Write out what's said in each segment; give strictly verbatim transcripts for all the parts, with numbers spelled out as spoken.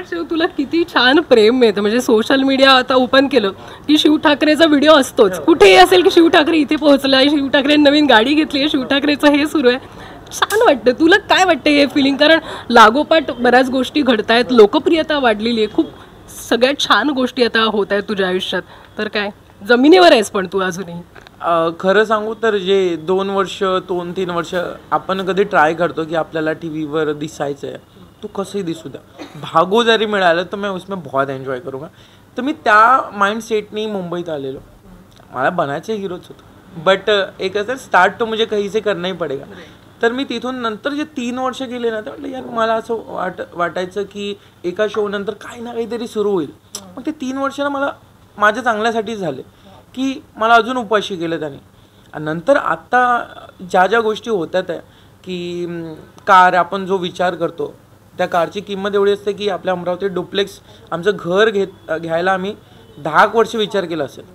शिव तुला किती छान प्रेम मिळतं, म्हणजे सोशल मीडिया आता ओपन केलं की शिव ठाकरेचा व्हिडिओ असतोच, कुठेही असेल की शिव ठाकरे इथे पोहोचला आहे, शिव ठाकरे नवीन गाडी घेतली आहे, शिव ठाकरेचं हे सुरू आहे. छान वाटतं. तुला काय वाटतं हे फिलिंग? कारण लागोपाठ बऱ्याच गोष्टी घडत आहेत, लोकप्रियता वाढलेली आहे, खूप सगळ्यात छान गोष्टी आता होत आहेत तुझ्या आयुष्यात, तर काय जमिनीवर आहेस पण तू अजूनही? खरं सांगू तर जे दोन वर्ष दोन तीन वर्ष आपण कधी ट्राय करतो की आपल्याला टी व्हीवर दिसायचं आहे, तू कसंही दिसू द्या, भागो जरी मिळालं तर मैं उसमें बहुत एन्जॉय करूँगा. तर मी त्या माइंडसेटनी मुंबईत आलेलो. मला बनायचं हिरोच होतं, बट एक असं स्टार्ट तो मुझे कहीं से करना ही पडेगा. तर मी तिथून नंतर जे तीन वर्ष गेले ना, तर म्हटलं यार मला असं वाट वाटायचं की एका शो नंतर काही ना काहीतरी सुरू होईल. मग ते तीन वर्ष ना मला माझ्या चांगल्यासाठीच झाले की मला अजून उपाशी केलं त्यांनी. आणि नंतर आत्ता ज्या ज्या गोष्टी होतात आहे की कार आपण जो विचार करतो त्या कारची किंमत एवढी असते की आपल्या अमरावती डुप्लेक्स आमचं घर घेत घ्यायला आम्ही दहा वर्ष विचार केला असेल.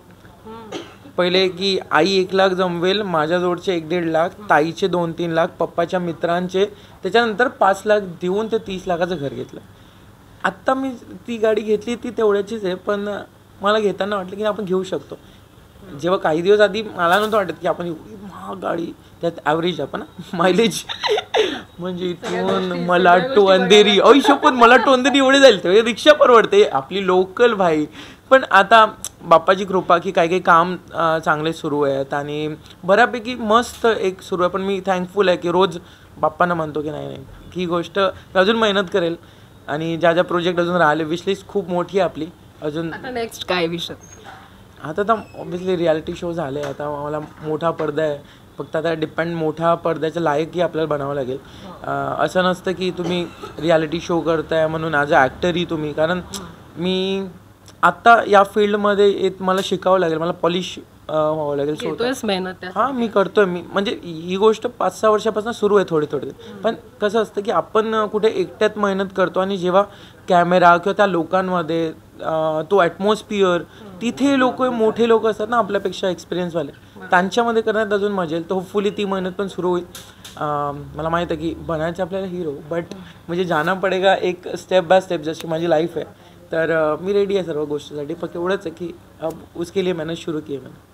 पहिले की आई एक लाख जमवेल, माझ्याजवळचे एक दीड लाख, ताईचे दोन तीन लाख, पप्पाच्या मित्रांचे, त्याच्यानंतर पाच लाख देऊन ते तीस लाखाचं घर घेतलं. आत्ता मी ती गाडी घेतली ती तेवढ्याचीच आहे, पण मला घेताना वाटलं की आपण घेऊ शकतो. जेव्हा काही दिवस आधी मला नव्हतं वाटत की आपण महाग गाडी, त्यात ॲव्हरेज आपण मायलेज म्हणजे इथून मला टू अंधेरी आयुष्य, पण मला टू अंधेरी एवढे जाईल तर रिक्षा परवडते आपली लोकल भाई. पण आता बाप्पाची कृपा की काही काही काम चांगले सुरू आहेत आणि बऱ्यापैकी मस्त एक सुरू आहे. पण मी थँकफुल आहे की रोज बाप्पांना म्हणतो की नाही नाही ही गोष्ट अजून मेहनत करेल आणि ज्या ज्या प्रोजेक्ट अजून राहिले, विशलिस्ट खूप मोठी आहे आपली अजून. नेक्स्ट काय विषय? आता तर ऑब्व्हियसली रियालिटी शो झाले, आता मला मोठा पडदा आहे, फक्त आता डिपेंड मोठ्या पडद्याच्या लायकही आपल्याला बनावं लागेल. असं नसतं की तुम्ही रियालिटी शो करताय म्हणून ॲज अ ॲक्टरही तुम्ही, कारण मी आत्ता या फील्डमध्ये येत मला शिकावं लागेल, मला पॉलिश व्हावं लागेल. मेहनत हां मी करतोय. मी म्हणजे ही गोष्ट पाच सहा वर्षापासून सुरू आहे थोडी थोडी. पण कसं असतं की आपण कुठे एकट्यात मेहनत करतो आणि जेव्हा कॅमेरा किंवा त्या लोकांमध्ये तो ॲटमॉस्फिअर, तिथे लोक मोठे लोक असतात ना आपल्यापेक्षा एक्सपिरियन्सवाले, त्यांच्यामध्ये करण्यात अजून मजा येईल. तर होपफुली ती मेहनत पण सुरू होईल. मला माहीत आहे की बनायचं आपल्याला हिरो, बट म्हणजे जाना पडेगा एक स्टेप बाय स्टेप, जशी माझी लाईफ आहे. तर मी रेडी आहे सर्व गोष्टीसाठी. फक्त एवढंच आहे की अब उसके लिए मेहनत सुरू की आहे मैंने.